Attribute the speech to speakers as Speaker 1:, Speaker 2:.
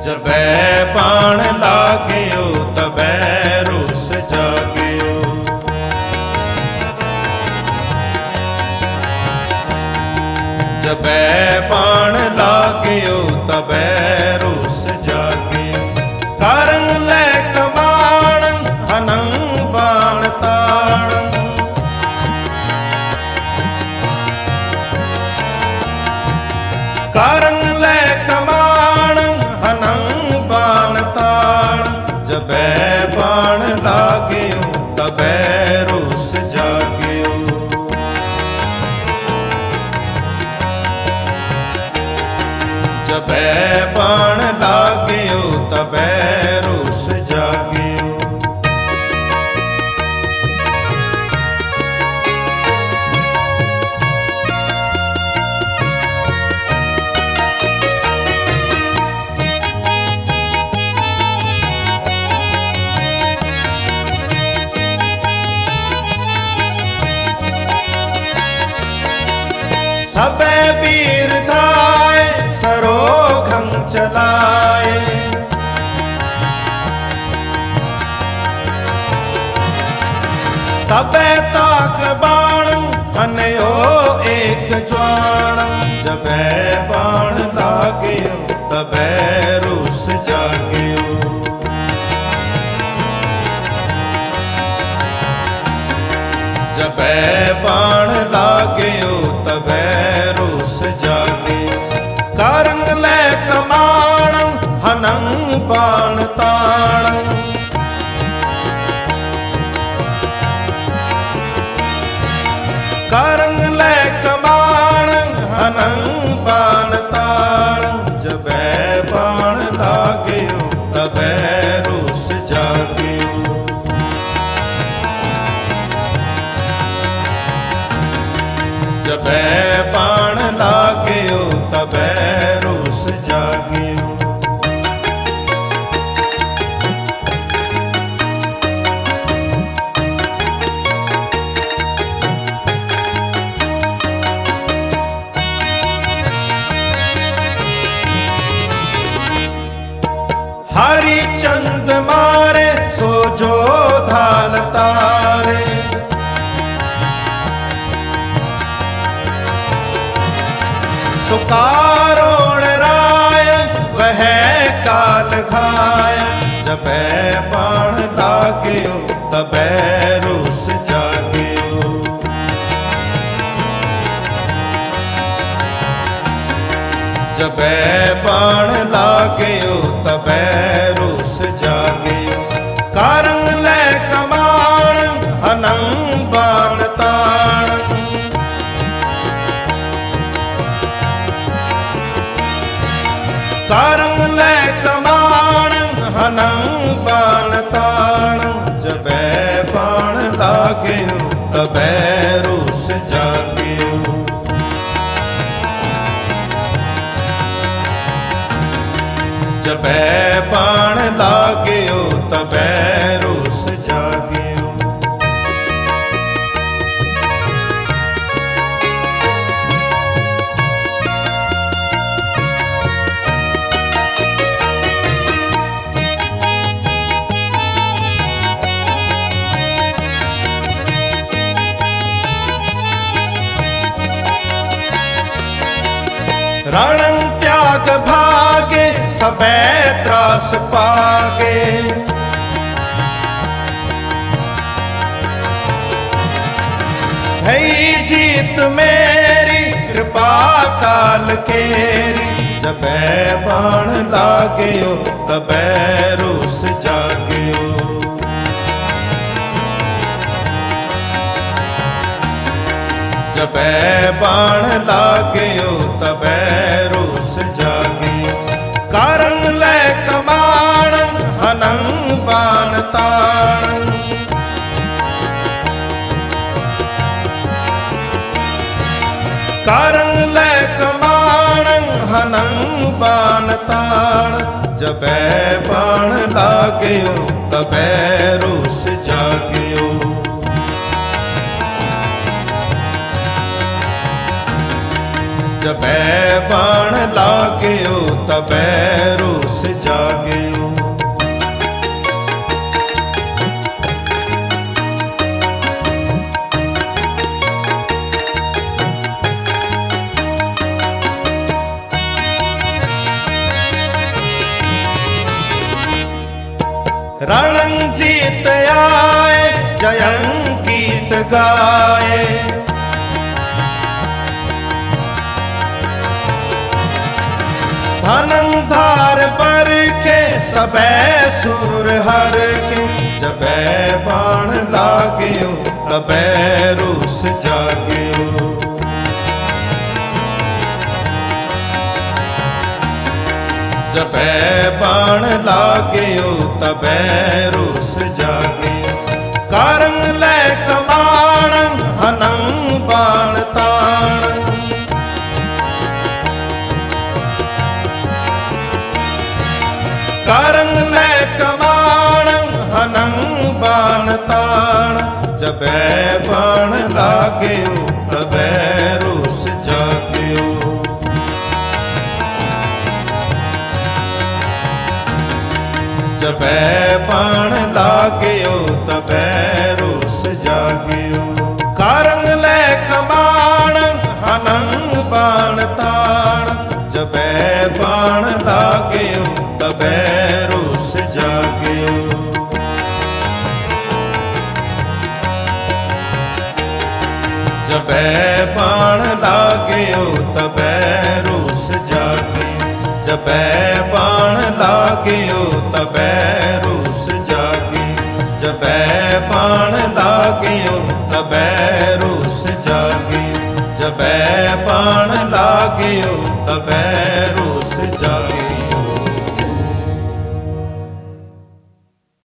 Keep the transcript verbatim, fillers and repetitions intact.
Speaker 1: जबै बाण लाग्यो तबै रुस जाग्यो। जबै बाण लाग्यो तबै रुस जाग्यो। कारंग लै कमाण हनंग बाण ताण। कारंग लै कमाण हनंग बाण ताण। जबै बाण लाग्यो तबै रुस जाग्यो। जबै बाण लाग्यो तबै रुस जाग्यो। सबे वीर धाय सरोखं चलाए। तबै ताक बाण हनयो एक ज्वाण। जबै बाण लाग्यो तबै रुस जाग्यो। जबै बाण लाग्यो तबै रुस जाग्यो। कारंग लै कमाण हनंग बाण ताण। कारंग लै कमाण हनंग बाण ताण। जबै बाण लाग्यो तबै रुस जाग्यो। जबै बाण लाग्यो तबै रुस जाग्यो। हरिचंद मारे सो जो धाल तारे। सुकारोण राय वह काल घाय। जबै बाण लाग्यो तबै रुस जाग्यो। जबै बाण लाग्यो तबै रुस जाग्यो। कारंग लै कमाण हनंग बाण ताण। कारंग लै कमाण हनंग बाण ताण। जबै बाण लाग्यो तबै रुस जाग्यो। जबै बाण लाग्यो तबै रुस जाग्यो। रणं त्याग भागे सबे त्रास पागे। भई जीत मेरी कृपा काल केरी। जबै बाण लाग्यो तबै रुस जाग्यो। जबै बाण लाग्यो तबै रुस जाग्यो। कारंग लै कमाण हनंग बाण ताण। कारंग लै कमाण हनंग बाण ताण। जबै बाण लाग्यो तबै रुस जाग्यो। जबै बाण लाग्यो तबै रुस जा रणजीत आए जयंगीत गाए। धनंधार बरखे सबे सुर हर के, जबे बाण लाग्यो तबे रूस जाग्यो। जबे बाण लाग्यो तबे रूस जाग्यो। कारंग ले कमाण हनंग बाण ताण, कारंग ले कमाण हनंग बाण ताण। जबे बाण लाग्यो तबे रूस जाग्यो। जबे बाण लाग्यो तबे रूस जाग्यो। कारंग ले कमाण हनंग बाण ताण। जबे बाण लाग्यो तबे रूस जाग्यो। जबे बाण लाग्यो तबे रूस जाग्यो। जबे बाण लाग्यो तबे रूस जाग्यो। जबे बाण लाग्यो तबे रूस जाग्यो। जबे बाण लाग्यो तबे रूस